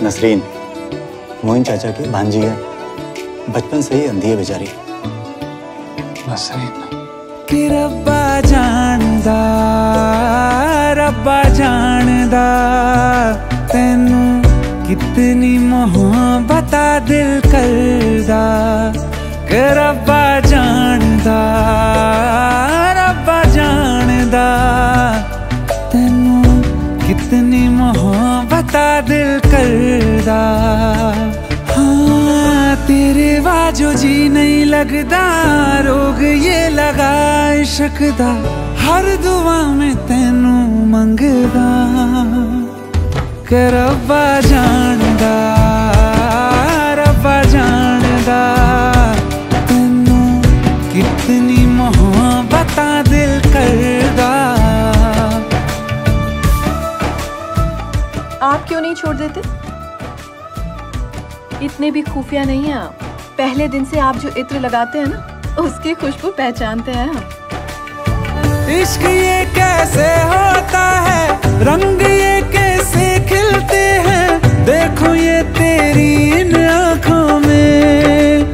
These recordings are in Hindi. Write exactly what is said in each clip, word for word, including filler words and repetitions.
नसरीन मोइन चाचा की भांजी है, बचपन से ही अंधी है बेचारी। नसरीन कि रब्बा जानदा रब्बा जानदा तेनू कितनी मोहब्बत दिल करदा। कि रब्बा जानदा रब्बा जानदा तेनू कितनी मोहब्बत दिल करदा। हाँ तेरे बाजो जी नहीं लगदा, रोग ये लगा इश्क दा, हर दुआ में तेनू मंगदा। कि रब्बा जानदा रब्बा जानदा तेनू कितनी मोहब्बत दिल करदा। आप क्यों नहीं छोड़ देते? इतने भी खुफिया नहीं हैं आप। पहले दिन से आप जो इत्र लगाते हैं ना, उसकी खुशबू पहचानते हैं हम। इश्क ये कैसे होता है, रंग ये कैसे खिलते हैं, देखो ये तेरी इन आँखों में।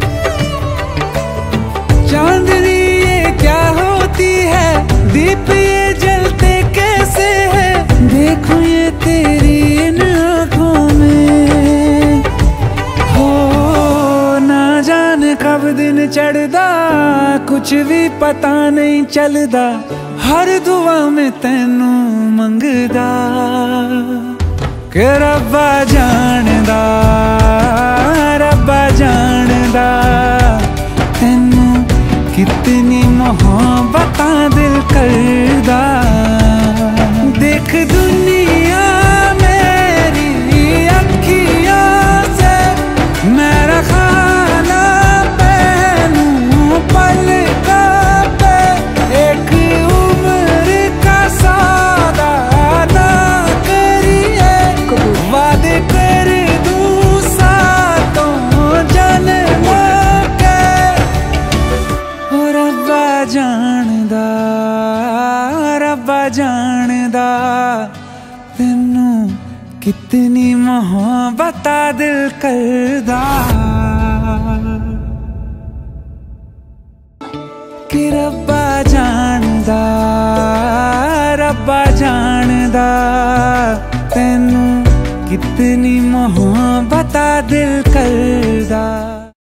चांदनी ये क्या होती है, दीप ये जलते कैसे है, देखो ये तेरी इन आँखों में। हो ना जाने कब दिन चढ़दा, कुछ भी पता नहीं चलदा, हर दुआ में तेनू मंगदा। कि रब्बा जानदा रब्बा जानदा तेनू कितनी मोहब्बत दिल करदा। देख दुनिया मेरी अखियों से, मेरा खाना पहनूं पलकों पे, एक उम्र का सौदा ना करिए, वादे कर दूं सातों जन्मों के। ओ रब्बा जानदा रब्बा जानदा तेनू कितनी मोहब्बत दिल करदा। कि रब्बा जानदा रब्बा जानदा तेनू कितनी मोहब्बत दिल कर